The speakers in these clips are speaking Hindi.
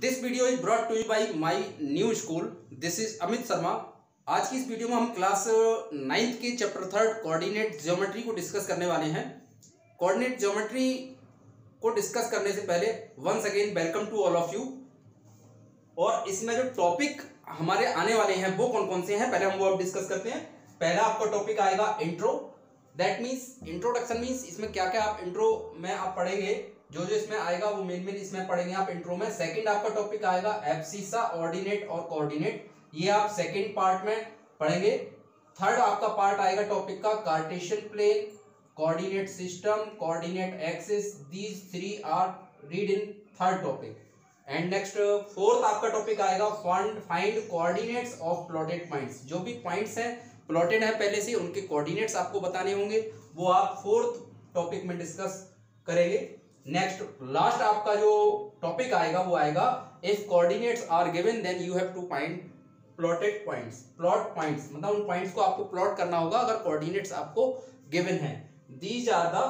This video is brought to you by my new school. This is Amit Sharma. आज की इस वीडियो में हम क्लास 9th के चैप्टर 3 कोऑर्डिनेट ज्योमेट्री को डिस्कस करने वाले हैं। कोऑर्डिनेट ज्योमेट्री को डिस्कस करने से पहले once again welcome to all of you. और इसमें जो टॉपिक हमारे आने वाले हैं वो कौन कौन से हैं, पहले हम वो अब डिस्कस करते हैं। पहला आपका टॉपिक आएगा intro, that means introduction means इसमें क्या क्या आप इंट्रो में आप पढ़ेंगे, जो जो इसमें आएगा वो मेन इसमें पढ़ेंगे आप इंट्रो में। सेकंड आपका टॉपिक आएगा एब्सिसा, ऑर्डिनेट और कोऑर्डिनेट, ये आप सेकंड पार्ट में पढ़ेंगे। थर्ड आपका पार्ट आएगा टॉपिक का Cartesian plane, coordinate system, coordinate axis, these three are read in third topic. And next fourth आपका टॉपिक आएगा find coordinates of plotted points. जो भी पॉइंट्स हैं प्लॉटेड है पहले से, उनके कोऑर्डिनेट्स आपको बताने होंगे, वो आप फोर्थ टॉपिक में डिस्कस करेंगे। नेक्स्ट लास्ट आपका जो टॉपिक आएगा वो आएगा if coordinates are given then you have to find plotted points. Plot points मतलब उन पॉइंट्स को आपको प्लॉट करना होगा अगर कोऑर्डिनेट्स आपको गिवन है। These are the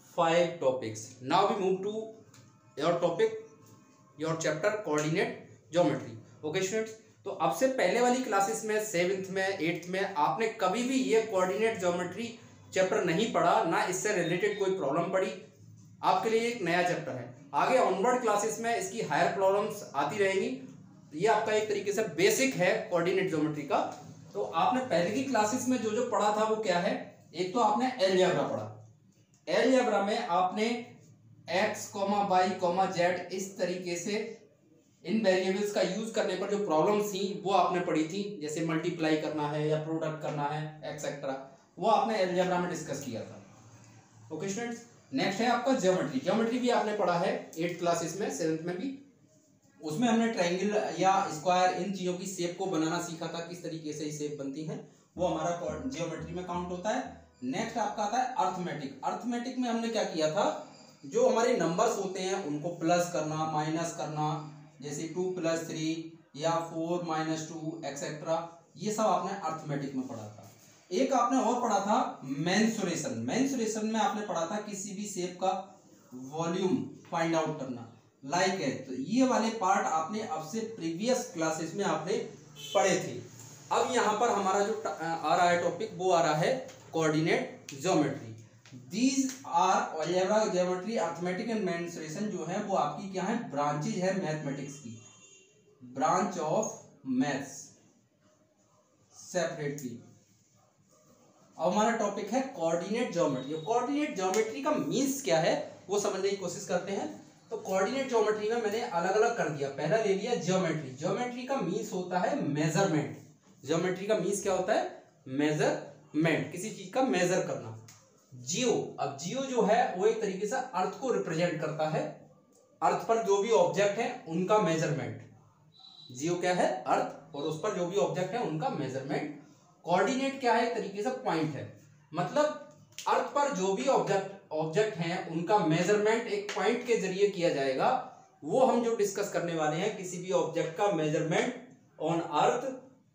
5 topics. Now we move to your topic, your chapter coordinate geometry. Okay students, तो अब से पहले वाली क्लासेस में 7th में 8th में आपने कभी भी ये कोऑर्डिनेट ज्योमेट्री चैप्टर नहीं पढ़ा, ना इससे रिलेटेड कोई प्रॉब्लम पढ़ी। आपके लिए एक नया चैप्टर है। आगे ऑनवर्ड क्लासेस में इसकी हायर प्रॉब्लम्स आती रहेंगी। ये आपका एक तरीके से बेसिक है कोऑर्डिनेट ज्योमेट्री का। तो आपने पहले की क्लासेस में जो जो पढ़ा था वो क्या है, एक तो आपने अलजेब्रा पढ़ा। अलजेब्रा में आपने x, y, z इस तरीके से इन वेरिएबल्स का यूज करने पर जो प्रॉब्लम्स थी वो आपने पढ़ी थी, जैसे मल्टीप्लाई करना है या प्रोडक्ट करना है एक्सेट्रा, वो आपने अलजेब्रा में डिस्कस किया था। ओके स्टूडेंट्स, नेक्स्ट है आपका ज्योमेट्री। ज्योमेट्री भी आपने पढ़ा है 8th क्लासेस में, 7th में भी। उसमें हमने ट्रायंगल या स्क्वायर इन चीजों की शेप को बनाना सीखा था, किस तरीके से शेप बनती है, वो हमारा ज्योमेट्री में काउंट होता है। नेक्स्ट आपका आता है अर्थमेटिक। अर्थमेटिक में हमने क्या किया था, जो हमारे नंबर्स होते हैं उनको प्लस करना, माइनस करना, जैसे 2 + 3 या 4 - 2 एक्सेट्रा, ये सब आपने अर्थमेटिक में पढ़ा था। एक आपने और पढ़ा था मेंसुरेशन। मेंसुरेशन में आपने पढ़ा था किसी भी शेप का वॉल्यूम फाइंड आउट करना, लाइक है। तो ये वाले पार्ट आपने अब से प्रीवियस क्लासेस में आपने पढ़े थे। अब यहाँ पर हमारा जो आ रहा है टॉपिक वो आ रहा है coordinate geometry. These are algebra, geometry, arithmetic and mensuration जो है वो आपकी क्या है, ब्रांचेज है मैथमेटिक्स की, ब्रांच ऑफ मैथ्स सेपरेटली। अब हमारा टॉपिक है कोऑर्डिनेट ज्योमेट्री। कोऑर्डिनेट ज्योमेट्री का मीन्स क्या है वो समझने की कोशिश करते हैं। तो कोऑर्डिनेट ज्योमेट्री में मैंने अलग अलग कर दिया। पहला ले लिया ज्योमेट्री। ज्योमेट्री का मीन्स होता है मेजरमेंट। ज्योमेट्री का मीन्स क्या होता है, मेजरमेंट, किसी चीज का मेजर करना। जियो, अब जियो जो है वो एक तरीके से अर्थ को रिप्रेजेंट करता है। अर्थ पर जो भी ऑब्जेक्ट है उनका मेजरमेंट। जियो क्या है, अर्थ, और उस पर जो भी ऑब्जेक्ट है उनका मेजरमेंट। कोऑर्डिनेट क्या है, एक तरीके से पॉइंट है, मतलब अर्थ पर जो भी ऑब्जेक्ट हैं उनका मेजरमेंट एक पॉइंट के जरिए किया जाएगा। वो हम जो डिस्कस करने वाले हैं, किसी भी ऑब्जेक्ट का measurement on earth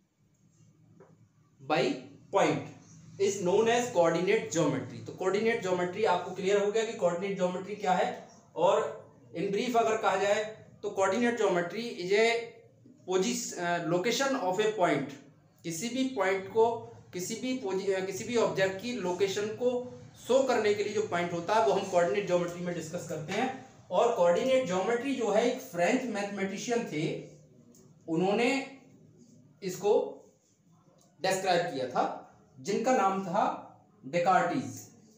by point is known as coordinate geometry. तो कोऑर्डिनेट ज्योमेट्री आपको क्लियर हो गया कि कोऑर्डिनेट ज्योमेट्री क्या है। और इन ब्रीफ अगर कहा जाए तो coordinate geometry is a location of a point. किसी भी पॉइंट को, किसी भी ऑब्जेक्ट की लोकेशन को शो करने के लिए जो पॉइंट होता है वो हम कोऑर्डिनेट ज्योमेट्री में डिस्कस करते हैं। और कोऑर्डिनेट ज्योमेट्री जो है एक फ्रेंच मैथमेटिशियन थे, उन्होंने इसको डिस्क्राइब किया था, जिनका नाम था डेकार्टीज,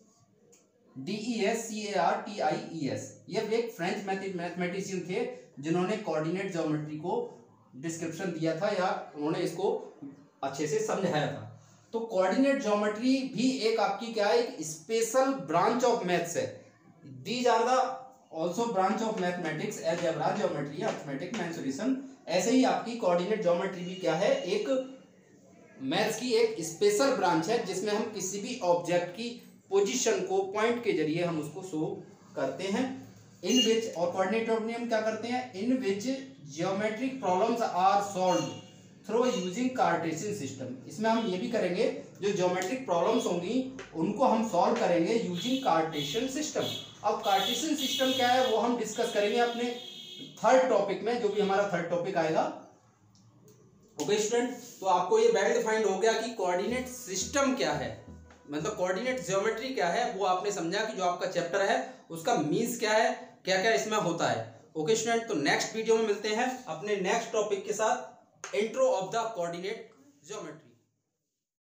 DESCARTIES। ये एक फ्रेंच मैथमेटिशियन थे जिन्होंने कोऑर्डिनेट ज्योमेट्री को डिस्क्रिप्शन दिया था, या उन्होंने इसको अच्छे से समझाया था। तो कोऑर्डिनेट ज्योमेट्री भी एक आपकी क्या है, एक स्पेशल ब्रांच ऑफ मैथ्स है। These are the also branch of mathematics, algebra, geometry, arithmetic, mensuration. ऐसे ही आपकी कोऑर्डिनेट ज्योमेट्री भी क्या है, एक मैथ्स की एक स्पेशल ब्रांच है, जिसमें हम किसी भी ऑब्जेक्ट की पोजीशन को पॉइंट के जरिए हम उसको शो करते हैं। इन विच, और कोऑर्डिनेट ज्योमेट्री हम क्या करते हैं, in which geometric problems are solved through using Cartesian system. इसमें हम ये भी करेंगे, जो ज्योमेट्रिक प्रॉब्लम्स होंगी उनको हम सॉल्व करेंगे यूजिंग कार्टेशियन सिस्टम। अब कार्टेशियन सिस्टम क्या है वो हम डिस्कस करेंगे अपने थर्ड टॉपिक में, जो भी हमारा थर्ड टॉपिक आएगा। ओके स्टूडेंट, तो आपको ये वेल डिफाइंड हो गया कि कोऑर्डिनेट सिस्टम क्या है, मतलब कोऑर्डिनेट ज्योमेट्री क्या है, वो आपने समझा कि जो आपका चैप्टर है उसका मीन्स क्या है, क्या क्या इसमें होता है। ओके स्टूडेंट, तो नेक्स्ट वीडियो में मिलते हैं अपने नेक्स्ट टॉपिक के साथ, intro of the coordinate geometry.